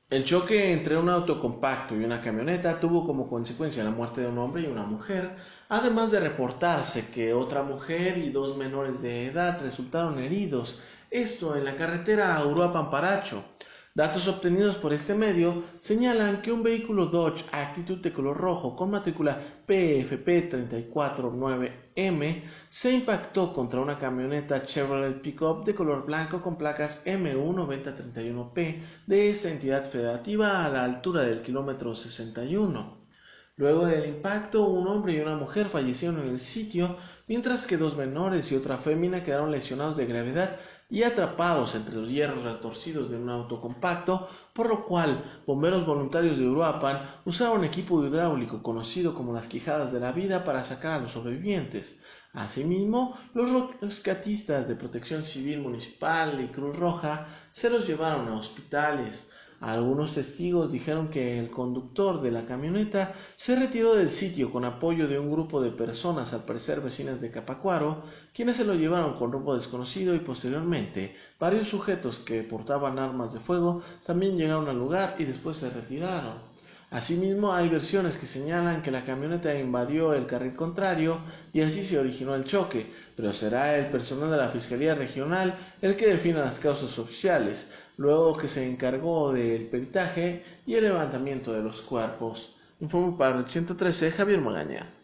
El choque entre un auto compacto y una camioneta tuvo como consecuencia la muerte de un hombre y una mujer, además de reportarse que otra mujer y dos menores de edad resultaron heridos, esto en la carretera a Uruapan-Paracho. Datos obtenidos por este medio señalan que un vehículo Dodge Attitude de color rojo con matrícula PFP 349M se impactó contra una camioneta Chevrolet Pickup de color blanco con placas MU9031P de esta entidad federativa a la altura del kilómetro 61. Luego del impacto, un hombre y una mujer fallecieron en el sitio, mientras que dos menores y otra fémina quedaron lesionados de gravedad y atrapados entre los hierros retorcidos de un auto compacto, por lo cual bomberos voluntarios de Uruapan usaron equipo hidráulico conocido como las quijadas de la vida para sacar a los sobrevivientes. Asimismo, los rescatistas de Protección Civil Municipal y Cruz Roja se los llevaron a hospitales. Algunos testigos dijeron que el conductor de la camioneta se retiró del sitio con apoyo de un grupo de personas, al parecer vecinas de Capacuaro, quienes se lo llevaron con rumbo desconocido y posteriormente varios sujetos que portaban armas de fuego también llegaron al lugar y después se retiraron. Asimismo, hay versiones que señalan que la camioneta invadió el carril contrario y así se originó el choque, pero será el personal de la Fiscalía Regional el que defina las causas oficiales, luego que se encargó del peritaje y el levantamiento de los cuerpos. Informo para el 113, Javier Magaña.